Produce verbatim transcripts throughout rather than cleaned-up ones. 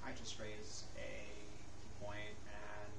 I just raised a key point, and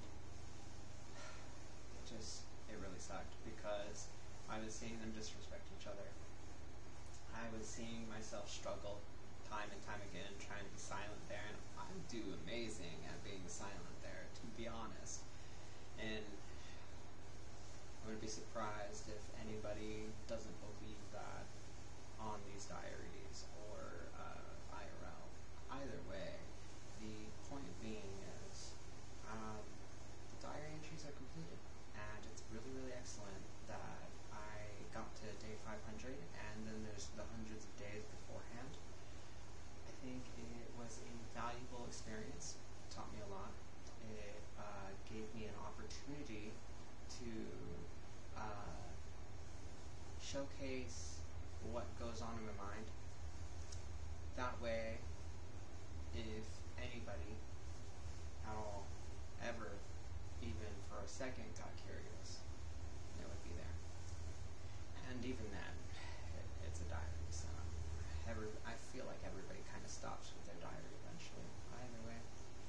it just, it really sucked because I was seeing them disrespect each other. I was seeing myself struggle time and time again trying to be silent there, and I do amazing at being silent there, to be honest. And I wouldn't be surprised if anybody doesn't believe that on these diaries or uh, I R L. Either way, the point being is um, the diary entries are completed, and it's really, really excellent that I got to day five hundred, and then there's the hundreds of days beforehand. I think it was a valuable experience. It taught me a lot. It uh, gave me an opportunity to uh, showcase what goes on in my mind. That way, if anybody at all ever, even for a second, got curious, it would be there. And even then, it, it's a diary, so every, I feel like everybody kind of stops with their diary eventually. Either way.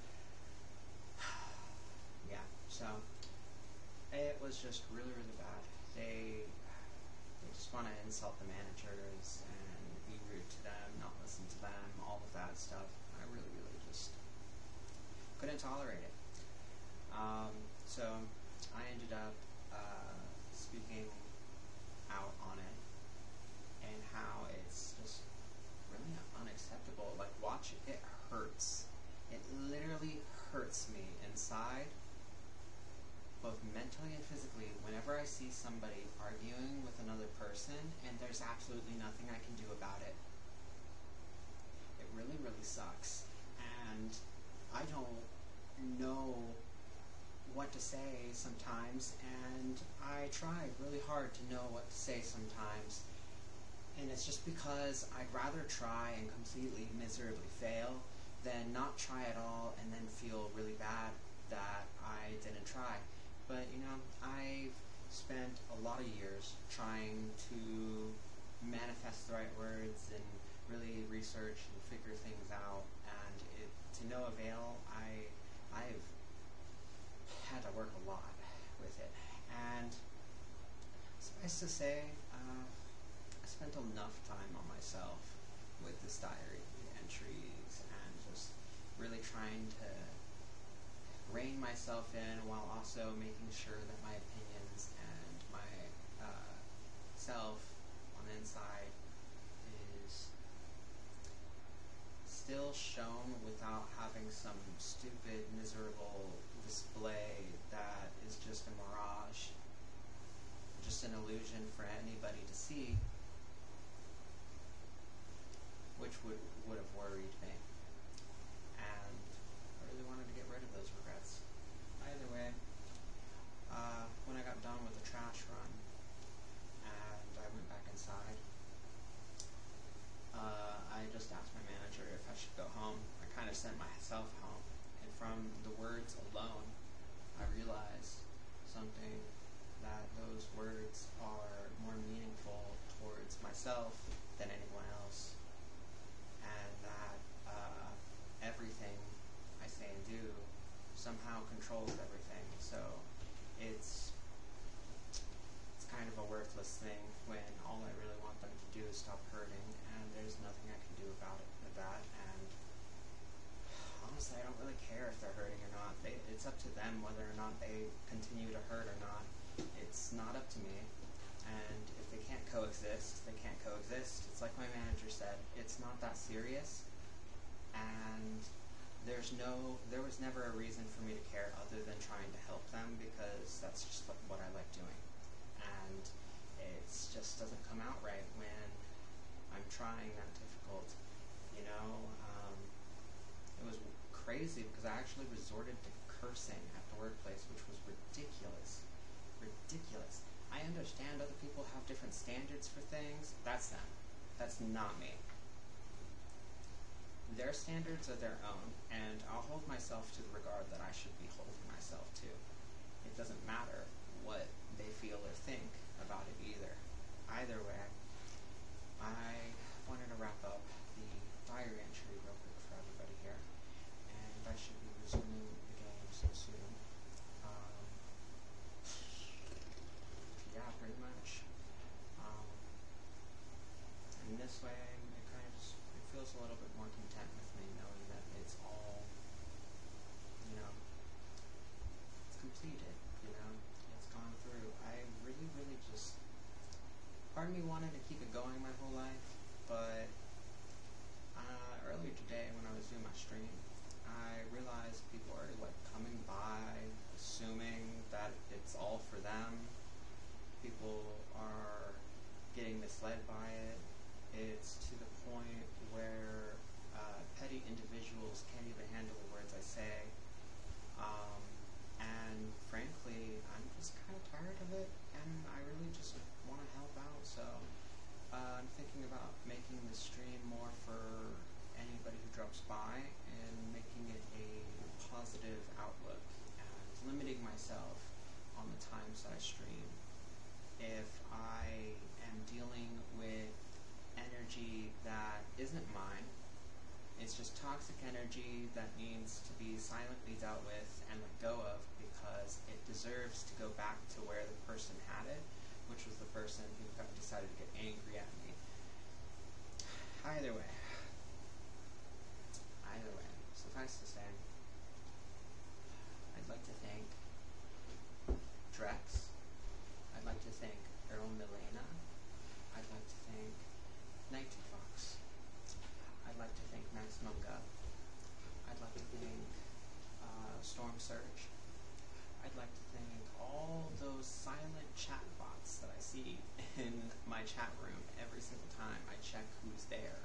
Yeah, so it was just really, really bad. They, they just want to insult the managers and be rude to them, not listen to them, all of that stuff. I really, really just couldn't tolerate it. Um, so I ended up uh, speaking out on it and how it's just really unacceptable. Like, watch it, it hurts. It literally hurts me inside, both mentally and physically, whenever I see somebody arguing with another person and there's absolutely nothing I can do about it. It really, really sucks. And I don't know what to say sometimes, and I try really hard to know what to say sometimes. And it's just because I'd rather try and completely miserably fail than not try at all and then feel really bad that I didn't try. But, you know, I've spent a lot of years trying to manifest the right words and really research and figure things out, and it, to no avail. I, I've had to work a lot with it. And suffice to say, uh, I spent enough time on myself with this diary entries and just really trying to rein myself in while also making sure that my opinions and my uh, self on the inside is still shown without having some stupid, miserable display that is just a mirage, just an illusion for anybody to see, which would, would have worried me. And I really wanted to get rid of those regrets. Either way, uh, when I got done with the trash run and I went back inside, uh, I just asked my manager if I should go home. I kind of sent myself home, and from the words alone, I realized something, that those words are more meaningful towards myself than anyone else, and that uh, everything I say and do somehow controls everything. So it's it's kind of a worthless thing when all I really want them to do is stop hurting, and there's nothing I can do about it with that. And honestly, I don't really care if they're hurting or not. They, it's up to them whether or not they continue to hurt or not. It's not up to me. And if they can't coexist, they can't coexist. It's like my manager said, it's not that serious. And there's no, there was never a reason for me to care other than trying to help them, because that's just what I like doing. And it just doesn't come out right when I'm trying that difficult. You know, um, it was crazy because I actually resorted to cursing at the workplace, which was ridiculous. Ridiculous. I understand other people have different standards for things. That's them. That's not me. Their standards are their own, and I'll hold myself to the regard that I should be holding myself to. It doesn't matter what they feel or think about it either. Either way, I wanted to wrap up the diary entry real quick for everybody here, and this way, it kind of just, it feels a little bit more content with me knowing that it's all, you know, it's completed, you know, it's gone through. I really, really just, part of me wanted to keep it going my whole life, but uh, earlier today when I was doing my stream, I realized people are like coming by, assuming that it's all for them. People are getting misled by it. It's to the point where uh, petty individuals can't even handle the words I say. Um, and frankly, I'm just kind of tired of it, and I really just want to help out. So uh, I'm thinking about making the stream more for anybody who drops by and making it a positive outlook and limiting myself on the times that I stream. If I am dealing with energy that isn't mine, it's just toxic energy that needs to be silently dealt with and let go of because it deserves to go back to where the person had it, which was the person who got, decided to get angry at me. Either way, either way, suffice to say, I'd like to thank Drex. I'd like to thank Earl Milena. I'd like to thank Nighty Fox. I'd like to thank Maximum Gov. I'd like to thank uh, Storm Surge. I'd like to thank all those silent chat bots that I see in my chat room every single time I check who's there.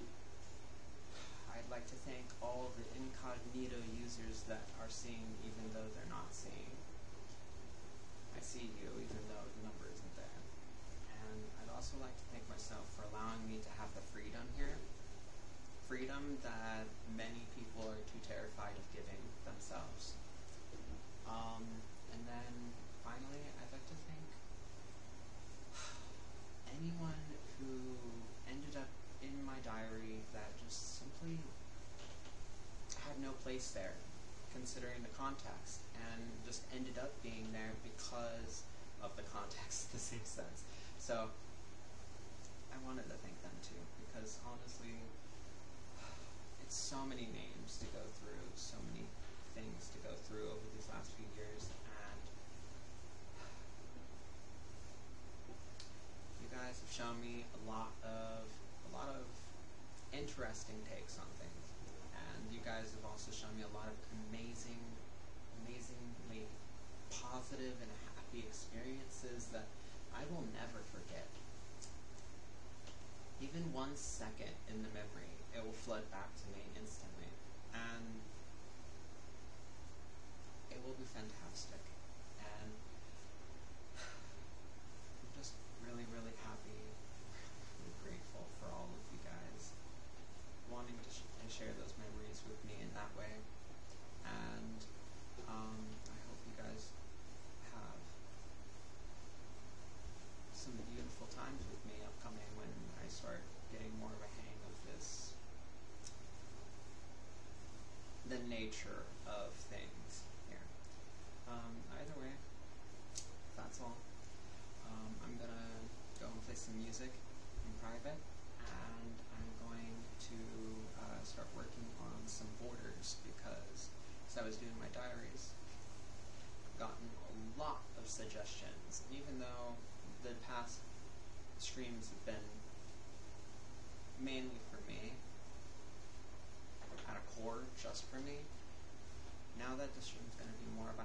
I'd like to thank all the incognito users that are seeing even though they're not seeing. I see you even though the number isn't there. And I'd also like to thank myself for allowing me to have the freedom here. Freedom that many people are too terrified of giving themselves. Um, and then finally, I'd like to thank anyone who ended up in my diary that just simply had no place there, considering the context, and just ended up being there because of the context, in the same sense. So, I wanted to thank them too, because honestly, it's so many names to go through, so many things to go through over these last few years, and you guys have shown me a lot of, a lot of interesting takes on things, and you guys have also shown me a lot of amazing, amazingly positive and happy experiences that I will never forget. Even one second in the memory, it will flood back to me instantly, and it will be fantastic. And I'm just really, really happy, really grateful for all of you guys wanting to sh share those memories with me in that way. And um, I hope you guys have some beautiful times with me upcoming when I start getting more of a hang of this, the nature of things here. Um, either way, that's all. Um, I'm gonna go and play some music in private, and I'm going to uh, start working on some borders because as I was doing my diaries, I've gotten a lot of suggestions, and even though the past streams have been mainly for me, at a core just for me, now that the stream's going to be more about